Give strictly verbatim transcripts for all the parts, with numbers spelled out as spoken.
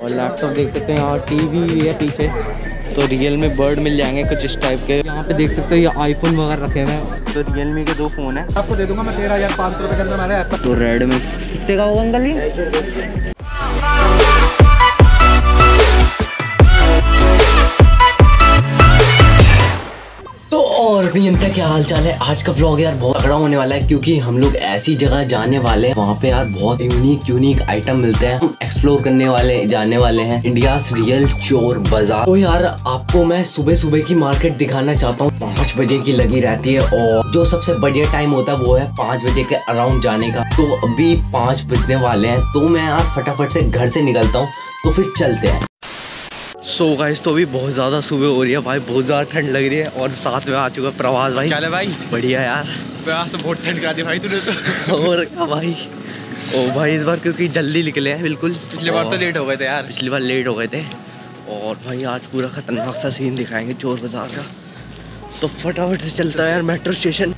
और लैपटॉप देख सकते हैं, यहाँ टीवी भी है पीछे। तो रियल मी बर्ड मिल जाएंगे कुछ इस टाइप के। यहाँ पे देख सकते हो ये आईफोन वगैरह रखे हुए हैं। तो रियल मी के दो फ़ोन है, आपको दे दूंगा मैं तेरह हज़ार पाँच सौ रुपये के अंदर हमारे ऐप पर। तो रेड में कितने का होगा अंकल ये? और अपनी जनता क्या हाल चाल है। आज का व्लॉग यार बहुत तगड़ा होने वाला है, क्योंकि हम लोग ऐसी जगह जाने वाले हैं वहाँ पे यार बहुत यूनिक यूनिक आइटम मिलते हैं। हम एक्सप्लोर करने वाले जाने वाले हैं इंडियाज रियल चोर बाजार। तो यार आपको मैं सुबह सुबह की मार्केट दिखाना चाहता हूँ। पाँच बजे की लगी रहती है और जो सबसे बढ़िया टाइम होता है वो है पाँच बजे के अराउंड जाने का। तो अभी पाँच बजने वाले हैं, तो मैं यार फटाफट से घर से निकलता हूँ, तो फिर चलते हैं। सो so गाइस, तो अभी बहुत ज़्यादा सुबह हो रही है भाई, बहुत ज़्यादा ठंड लग रही है। और साथ में आ चुका है प्रवास भाई। क्या है भाई? बढ़िया यार, प्रवास तो बहुत ठंड करा दी भाई तूने तो। और क्या भाई, ओ भाई इस बार क्योंकि जल्दी निकले हैं बिल्कुल। पिछली बार तो लेट हो गए थे यार। पिछली बार लेट हो गए थे। और भाई आज पूरा खतरनाक सा सीन दिखाएंगे चोर बाजार का। तो फटाफट से चलता है यार मेट्रो स्टेशन।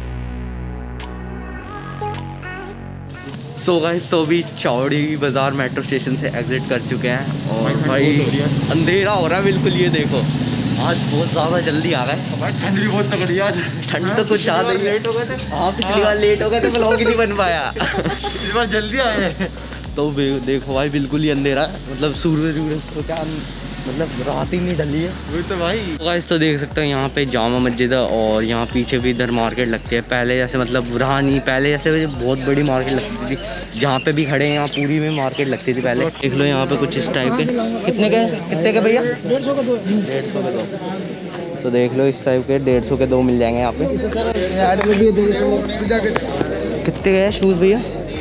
सो गाइस, तो अभी चौड़ी बाजार मेट्रो स्टेशन से एग्जिट कर चुके हैं। और भाई अंधेरा हो रहा है बिल्कुल, ये देखो आज बहुत ज़्यादा जल्दी आ गए। ठंड भी बहुत तगड़ी आज। ठंड तो कुछ ज़्यादा ही लेट हो गए थे। हाँ पिछली बार लेट हो गए थे, व्लॉग ही नहीं बन पाया। इस बार जल्दी आए। तो देखो भाई बिल्कुल ही अंधेरा, मतलब सूरज तो क्या मतलब रात ही नहीं ढली है। वही तो भाई। गाइस तो देख सकते हो यहाँ पे जामा मस्जिद है और यहाँ पीछे भी इधर मार्केट लगती है। पहले जैसे मतलब रहा नहीं, पहले जैसे बहुत बड़ी मार्केट लगती थी। जहाँ पे भी खड़े हैं यहाँ पूरी में मार्केट लगती थी पहले। देख लो यहाँ पे कुछ इस टाइप के। कितने के कितने के भैया? डेढ़ सौ का दो। डेढ़ सौ के दो। तो देख लो इस टाइप के डेढ़ सौ के दो मिल जाएंगे यहाँ पे। कितने के शूज़ भैया?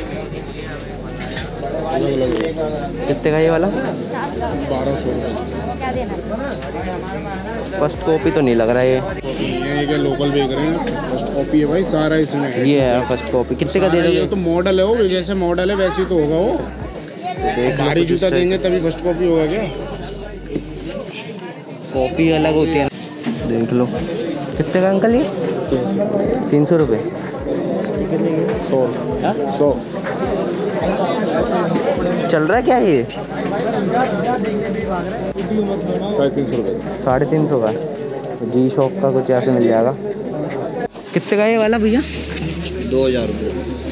कितने का ये वाला? बारह सौ। फर्स्ट कॉपी तो नहीं लग रहा है ये। ये क्या लोकल बेच रहे हैं? फर्स्ट कॉपी है भाई सारा इसमें। ये है फर्स्ट कॉपी। कितने का दे दोगे? ये तो मॉडल है वो, जैसे मॉडल है वैसे ही तो होगा वो। भारी जूता देंगे तभी फर्स्ट कॉपी होगा क्या? कॉपी अलग होती है। देख लो कितने का अंकल ये? तीन सौ रुपये। सौ सौ चल रहा है क्या ये? साढ़े तीन सौ रुपये। साढ़े तीन सौ का जी शॉप का कुछ ऐसे मिल जाएगा। कितने का ये वाला भैया? दो हज़ार रुपये।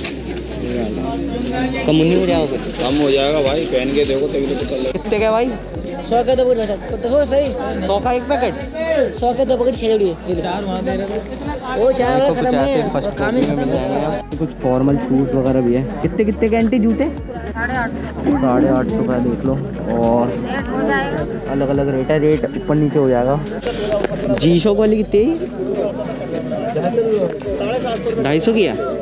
कम नहीं हो जाओगे? कम हो जाएगा भाई, पहन के देखो तभी तो पता लगेगा। कितने का भाई? सौ का दो पैकेट तो सही। सौ का एक पैकेट? सौ के दो पैकेट छः जोड़िए। चार वहाँ दे रहे थे वो चार तो कुछ ऐसे फर्स्ट कॉपी में मिल जाएंगे। कुछ फॉर्मल शूज़ वगैरह भी है। कितने कितने के एंटी जूते? साढ़े आठ साढ़े आठ सौ का देख लो। और अलग अलग रेट है, रेट ऊपर नीचे हो जाएगा। जी शॉक वाली कितनी? ढाई सौ की है।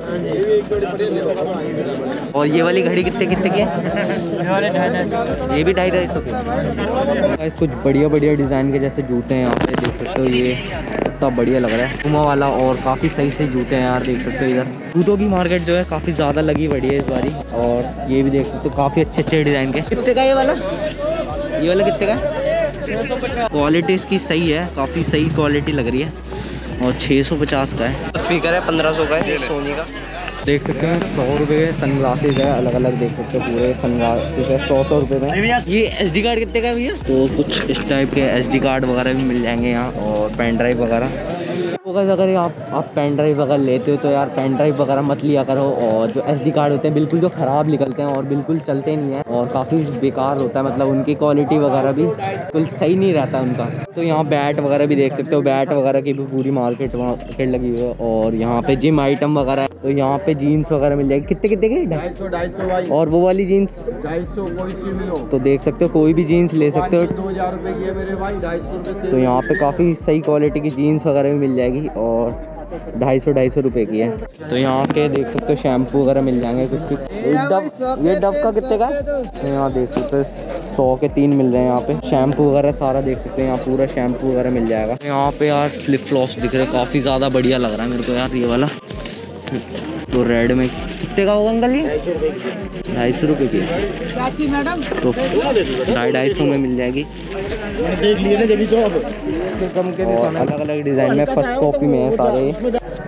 और ये वाली घड़ी कितने कितने की है? ये भी ढाई ढाई सौ की। इस कुछ बढ़िया बढ़िया डिज़ाइन के जैसे जूते हैं यहाँ पे देख सकते हो। ये कितना बढ़िया लग रहा है पुमा वाला, और काफ़ी सही सही जूते हैं यार देख सकते हो। इधर जूतों की मार्केट जो है काफ़ी ज़्यादा लगी बड़ी है इस बारी। और ये भी देख सकते हो काफ़ी अच्छे अच्छे डिज़ाइन के। कितने का ये वाला? ये वाला कितने का? क्वालिटी इसकी सही है, काफ़ी सही क्वालिटी लग रही है। और छः सौ पचास का है। स्पीकर है पंद्रह सौ का है सोनी का। देख सकते हैं सौ रुपये के सन ग्लासेज है, अलग अलग देख सकते हो पूरे सन ग्लासेज है सौ सौ रुपये में। ये एस डी कार्ड कितने का है भैया? तो कुछ इस टाइप के एस डी कार्ड वगैरह भी मिल जाएंगे यहाँ, और पेन ड्राइव वगैरह। तो अगर आप आप पेन ड्राइव अगर लेते हो तो यार पेन ड्राइव वगैरह मत लिया करो। और जो एस डी कार्ड होते हैं बिल्कुल जो ख़राब निकलते हैं और बिल्कुल चलते नहीं हैं और काफ़ी बेकार होता है, मतलब उनकी क्वालिटी वगैरह भी बिल्कुल सही नहीं रहता उनका। तो यहाँ बैट वगैरह भी देख सकते हो, बैट वगैरह की भी पूरी मार्केट मार्केट लगी हुई है। और यहाँ पे जिम आइटम वगैरह है, तो यहाँ पे जीन्स वगैरह मिल जाएगी। कितने कितने की? ढाई सौ ढाई सौ भाई। और वो वाली जीन्स ढाई सौ कोई सी भी लो तो देख सकते हो, कोई भी जीन्स ले सकते हो। दो हज़ार रुपये की है मेरे भाई, ढाई सौ रुपये। तो यहाँ पे काफ़ी सही क्वालिटी की जीन्स वगैरह भी मिल जाएगी और ढाई सौ ढाई सौ रुपये की है। तो यहाँ के देख सकते हो शैम्पू वगैरह मिल जाएंगे कुछ कुछ। ये डब ये डब का कितने का है? तो यहाँ देख सकते हो सौ के तीन मिल रहे हैं यहाँ पे। शैम्पू वगैरह सारा देख सकते हैं, यहाँ पूरा शैम्पू वगैरह मिल जाएगा। यहाँ पे यार फ्लिप फ्लॉप्स दिख रहे हैं, काफ़ी ज़्यादा बढ़िया लग रहा है मेरे को यार ये वाला। तो रेड में कितने का होगा अंकल ये? ढाई सौ रुपये की। तो ढाई ढाई सौ में मिल जाएगी। देख लिए ना जब तो अब अलग अलग डिज़ाइन में फर्स्ट कॉपी में है सारे।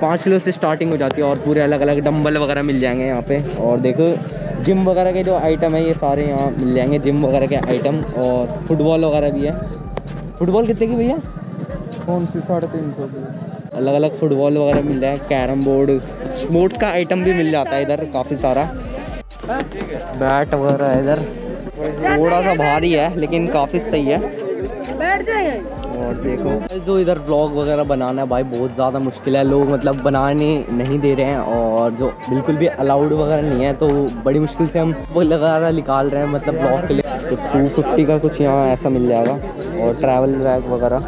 पाँच किलो से स्टार्टिंग हो जाती है और पूरे अलग अलग डंबल वगैरह मिल जाएंगे यहाँ पे। और देखो जिम वगैरह के जो आइटम है ये सारे यहाँ मिल जाएंगे, जिम वगैरह के आइटम। और फुटबॉल वगैरह भी है। फुटबॉल कितने की भैया? कौन सी? साढ़े तीन सौ की। अलग अलग फुटबॉल वगैरह मिल जाए, कैरम बोर्ड, स्पोर्ट्स का आइटम भी मिल जाता है इधर काफ़ी सारा। बैट वगैरह है इधर, थोड़ा सा भारी है लेकिन काफ़ी सही है। और देखो जो इधर ब्लॉग वगैरह बनाना है भाई बहुत ज़्यादा मुश्किल है, लोग मतलब बनाने नहीं दे रहे हैं और जो बिल्कुल भी अलाउड वगैरह नहीं है, तो बड़ी मुश्किल से हम वो वगैरह निकाल रहे हैं मतलब ब्लॉग के लिए। तो टू फिफ्टी का कुछ यहाँ ऐसा मिल जाएगा। और ट्रैवल बैग वगैरह,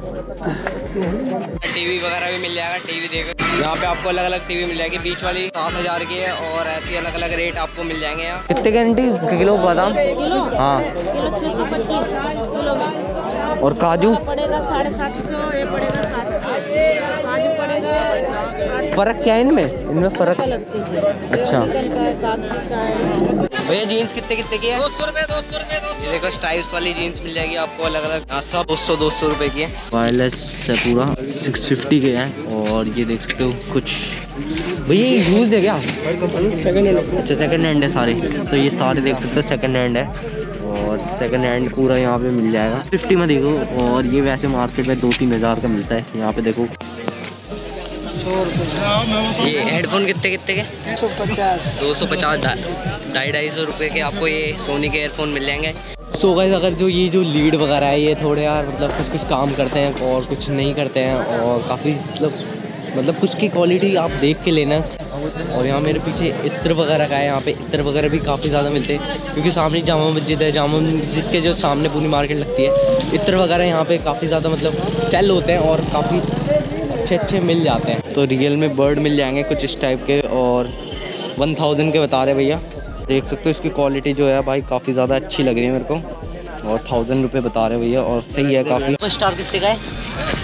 टीवी वगैरह भी मिल जाएगा। टीवी देखो यहाँ पे आपको अलग अलग टीवी मिल जाएगी, बीच वाली सात हज़ार की है और ऐसी अलग अलग रेट आपको मिल जाएंगे यहाँ। कितने की आंटी किलो बादाम? किलो? हाँ किलो छः सौ पच्चीस किलो में। और काजू पड़ेगा साढ़े सात सौ, ये पड़ेगा सात सौ। काजू पड़ेगा। फ़र्क क्या है इनमें? इनमें फ़र्क अलग चीज़ है। अच्छा का है। भैया जीन्स कितने कितने की है? दो सौ रुपये दो सौ रुपये ये देखो स्टाइल्स वाली जीन्स मिल जाएगी आपको अलग अलग, सब दो सौ दो सौ रुपये की है। वायरलेस है पूरा, सिक्स फिफ्टी के हैं। और ये देख सकते हो कुछ भैया ये यूज़ है क्या? Second hand. अच्छा सेकंड हैंड है सारे, तो ये सारे देख सकते हो सेकंड हैंड है। और सेकंड हैंड पूरा यहाँ पे मिल जाएगा फिफ्टी में देखो। और ये वैसे मार्केट में दो तीन हज़ार का मिलता है, यहाँ पे देखो सौ रुपये। ये हेडफोन कितने कितने के? दो सौ पचास। दो सौ पचास ढाई ढाई सौ रुपये के आपको ये सोनी के एयरफोन मिल जाएंगे। सो गाइस अगर जो ये जो लीड वगैरह है ये थोड़े यार मतलब कुछ कुछ काम करते हैं और कुछ नहीं करते हैं और काफ़ी मतलब मतलब कुछ की क्वालिटी आप देख के लेना। और यहाँ मेरे पीछे इत्र वगैरह का है, यहाँ पे इत्र वगैरह भी काफ़ी ज़्यादा मिलते हैं क्योंकि सामने जामा मस्जिद है, जामा मस्जिद के जो सामने पूरी मार्केट लगती है। इत्र वगैरह यहाँ पे काफ़ी ज़्यादा मतलब सेल होते हैं और काफ़ी अच्छे अच्छे मिल जाते हैं। तो रियल में बर्ड मिल जाएंगे कुछ इस टाइप के और वन थाउजेंड के बता रहे भैया। देख सकते हो इसकी क्वालिटी जो है भाई काफ़ी ज़्यादा अच्छी लग रही है मेरे को। और थाउजेंड रुपये बता रहे भैया और सही है काफ़ी। स्टार कितने का है?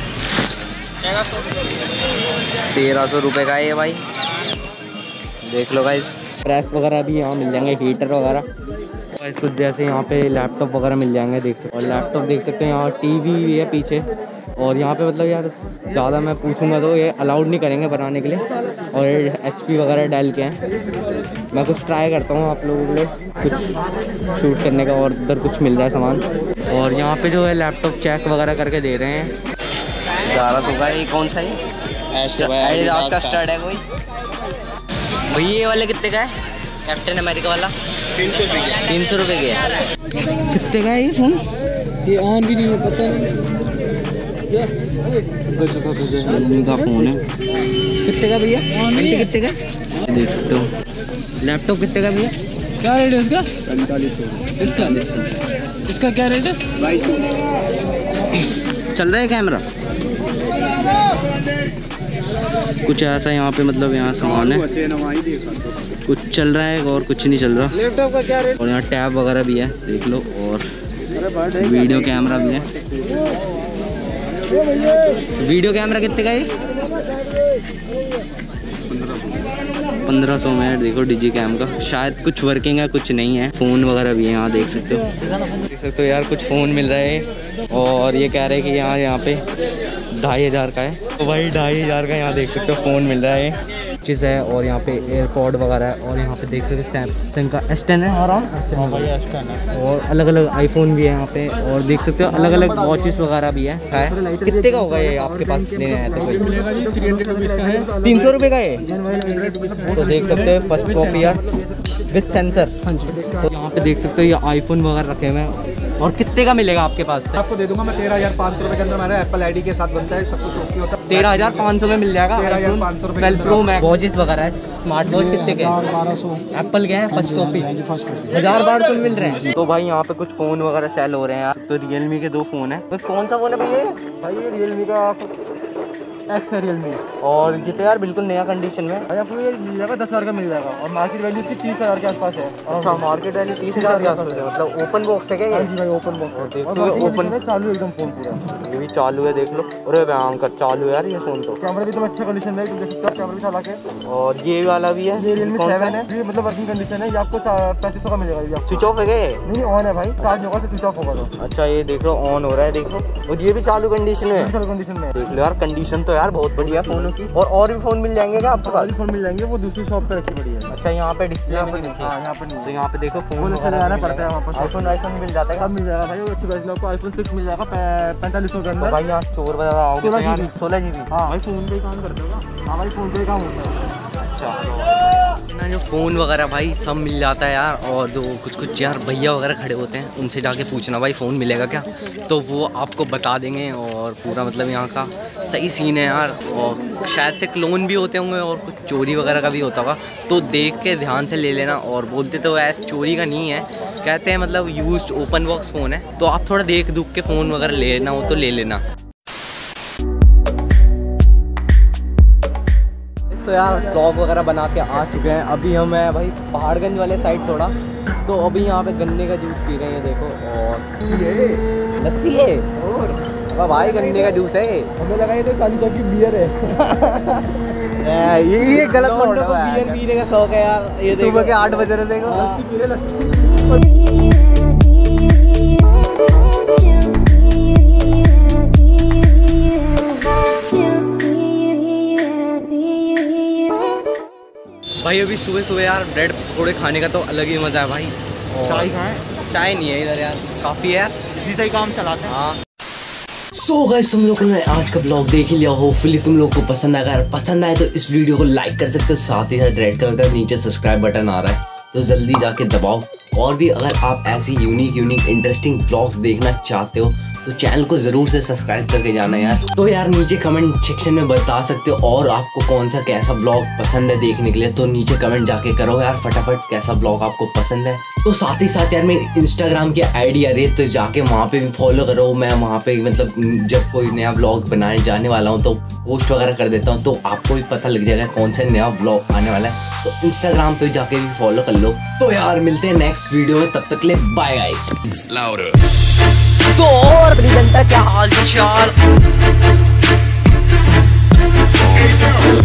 तेरह सौ रुपये का है ये भाई, देख लो गाइस। प्रेस वगैरह भी यहाँ मिल जाएंगे, हीटर वगैरह गाइस कुछ जैसे यहाँ पे लैपटॉप वगैरह मिल जाएंगे देख सकते। और लैपटॉप देख सकते हैं, यहाँ टीवी भी है पीछे। और यहाँ पे मतलब यार ज़्यादा मैं पूछूंगा तो ये अलाउड नहीं करेंगे बनाने के लिए। और ये एच पी वगैरह डेल के हैं। मैं कुछ ट्राई करता हूँ आप लोगों के लिए कुछ शूट करने का और उधर कुछ मिल रहा है सामान। और यहाँ पे जो है लैपटॉप चेक वगैरह करके दे रहे हैं। ग्यारह सौ का ये कौन सा है? एडिडास का स्टड है कोई भैया। ये वाले कितने का है? कैप्टन अमेरिका वाला तीन सौ रुपये तीन सौ रुपये के है। कितने का है ये फ़ोन? ये ऑन भी नहीं है, पता नहीं का फ़ोन है। कितने का भैया? कितने का देख सकते हो। लैपटॉप कितने का भैया? क्या रेट है इसका? पैंतालीस सौ। इसका इसका क्या रेट है? बाईस सौ। चल रहा है कैमरा कुछ ऐसा यहाँ पे मतलब यहाँ सामान है, कुछ चल रहा है और कुछ नहीं चल रहा। लैपटॉप का क्या रेट? और यहाँ टैब वगैरह भी है देख लो और वीडियो कैमरा भी है। वीडियो कैमरा कितने का है? पंद्रह सौ में देखो डिजी कैम का, शायद कुछ वर्किंग है कुछ नहीं है। फ़ोन वगैरह भी है यहाँ देख सकते हो, देख सकते हो यार कुछ फ़ोन मिल रहा है। और ये कह रहे हैं कि यहाँ यहाँ पे ढाई हज़ार का है, तो भाई ढाई हज़ार का यहाँ देख सकते हो फ़ोन मिल रहा है चीज़ है। और यहाँ पे एयरपॉड वगैरह है और यहाँ पे देख सकते हो सैमसंग का एस टेन है और और अलग अलग आईफोन भी है यहाँ पे। और देख सकते हो अलग अलग वॉचेस वगैरह भी है। है कितने का होगा ये आपके पास लेने आया था कोई? तीन सौ रुपये का है। तो देख सकते हो फर्स्ट कॉपी यार विथ सेंसर। हाँ जी। तो यहाँ पे देख सकते हो ये आईफोन वगैरह रखे हुए हैं। और कितने का मिलेगा आपके पास? आपको दे दूंगा मैं तेरह हज़ार पाँच सौ रुपये के अंदर। हमारा एप्पल आईडी के साथ बनता है, सब कुछ ओके होता है। तेरह हज़ार पाँच सौ में मिल जाएगा। तेरह हज़ार पाँच सौ रुपये प्रो मैक्स वॉचेस वगैरह है। स्मार्ट वॉच कितने के? बारह सौ। एप्पल के हैं फर्स्ट कॉपी फर्स्ट कॉपी हज़ार बारह सौ में मिल रहे हैं। तो भाई यहाँ पे कुछ फ़ोन वगैरह सेल हो रहे हैं यार। तो रियलमी के दो फ़ोन है। तो कौन सा फ़ोन है भैया? भाई ये रियलमी का एक्स है रियलमी। और ये तो यार बिल्कुल नया कंडीशन में। भाई आपको ये मिल जाएगा दस हज़ार का मिल जाएगा और मार्केट वैल्यू इसकी तीस हज़ार के आसपास है। अच्छा मार्केट वैल्यू तीस हज़ार के आसपास है, मतलब ओपन बॉक्स है क्या ये? हाँ जी भाई ओपन बॉक्स है। ओपन चालू एकदम फोन पूरा। ये भी चालू है देख लो। अरे भयंकर चालू है यार ये फ़ोन तो। कैमरा भी एकदम अच्छा कंडीशन है, देख सकते हो कैमरा भी चला के। और ये वाला भी है, ये रियलमी सेवन है, ये मतलब वर्किंग कंडीशन है। ये आपको पैंतीस सौ का मिलेगा। स्विच ऑफ है क्या? नहीं ऑन है भाई, चार्ज होगा तो स्विच ऑफ होगा तो। अच्छा ये देख लो ऑन हो रहा है देख लो। और ये भी चालू कंडीशन में चालू कंडीशन में देख लो यार। कंडीशन तो तो यार बहुत बढ़िया फोनों की। और और भी फोन मिल जाएंगे क्या आपके पास? फोन मिल जाएंगे, वो दूसरी शॉप पे रखी पड़ी है। अच्छा, यहाँ पे डिस्प्ले में नहीं है। हाँ, यहाँ पे नहीं। तो यहाँ पे देखो फोन जाना पड़ता है वहाँ पर। आईफोन आईफोन मिल जाता है, सब मिल जाएगा भाई। अच्छी प्राइस में आपको आईफोन सिक्स मिल जाएगा पैंतालीस सौ के अंदर। भाई यहाँ चोर वगैरह आओगे सोलह जीबी सोलह जीबी हाँ भाई, फोन पे ही काम करते होगा। हाँ भाई, फोन पे ही काम होता है। अच्छा ना, जो फ़ोन वगैरह भाई सब मिल जाता है यार। और जो कुछ कुछ यार भैया वगैरह खड़े होते हैं, उनसे जाके पूछना भाई फ़ोन मिलेगा क्या, तो वो आपको बता देंगे। और पूरा मतलब यहाँ का सही सीन है यार। और शायद से क्लोन भी होते होंगे और कुछ चोरी वगैरह का भी होता होगा, तो देख के ध्यान से ले लेना। और बोलते तो ऐसे चोरी का नहीं है, कहते हैं मतलब यूज्ड ओपन बॉक्स फ़ोन है, तो आप थोड़ा देख दुख के फ़ोन वगैरह ले लेना हो तो ले लेना। तो यार व्लॉग वगैरह बना के आ चुके हैं। अभी हम है भाई पहाड़गंज वाले साइड थोड़ा, तो अभी यहाँ पे गन्ने का जूस पी रहे हैं देखो। और ये लस्सी है और अब भाई गन्ने का जूस है। हमें लगा ये तो काली चौक की बियर है। ये ये गलत लोगों को बियर पीने का शौक है यार। ये सुबह के आठ बजे रहे देखो लस्सी पी रहे, लस्सी। भाई अभी सुबह सुबह यार ब्रेड पकौड़े खाने का तो अलग ही मज़ा है भाई। चाय खाएं? चाय नहीं है इधर यार, काफ़ी है यार, इसी से ही काम चलाते हैं। हाँ। सो गाइस, तुम लोगों ने आज का ब्लॉग देख ही लिया, होपफुली तुम लोग को पसंद आएगा। अगर पसंद आए तो इस वीडियो को लाइक कर सकते हो, साथ ही साथ रेड कलर का नीचे सब्सक्राइब बटन आ रहा है तो जल्दी जाके दबाओ। और भी अगर आप ऐसी यूनिक यूनिक इंटरेस्टिंग व्लॉग्स देखना चाहते हो तो चैनल को जरूर से सब्सक्राइब करके जाना यार। तो यार नीचे कमेंट सेक्शन में बता सकते हो, और आपको कौन सा कैसा ब्लॉग पसंद है देखने के लिए, तो नीचे कमेंट जाके करो यार फटाफट कैसा ब्लॉग आपको पसंद है। तो साथ ही साथ यार मेरी इंस्टाग्राम की आईडी आ रही है, तो जाके वहाँ पे भी फॉलो करो। मैं वहाँ पे मतलब जब कोई नया ब्लॉग बनाने जाने वाला हूँ तो पोस्ट वगैरह कर देता हूँ, तो आपको भी पता लग जाएगा कौन सा नया ब्लॉग आने वाला है। तो इंस्टाग्राम पे जाके भी फॉलो कर लो। तो यार मिलते हैं नेक्स्ट वीडियो में, तब तक के लिए बाय गाइस। तो और अपनी जनता क्या हाल चाल।